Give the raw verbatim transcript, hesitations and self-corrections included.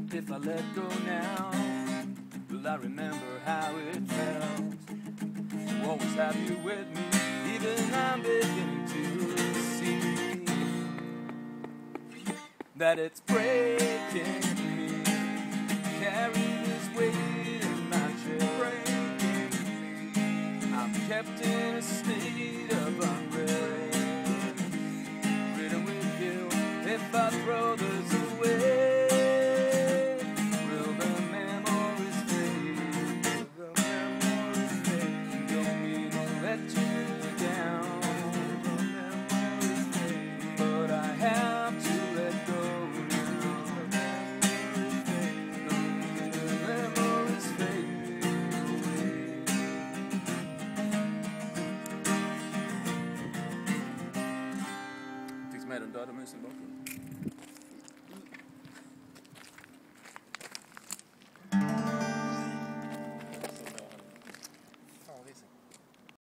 If I let go now, will I remember how it felt to always have you with me? Even I'm beginning to see that it's breaking me. Carry this weight in my chest, breaking me. I'm kept in a state of unrest, ridden with guilt. If I throw this away, Madam Daughter, Mister Boca.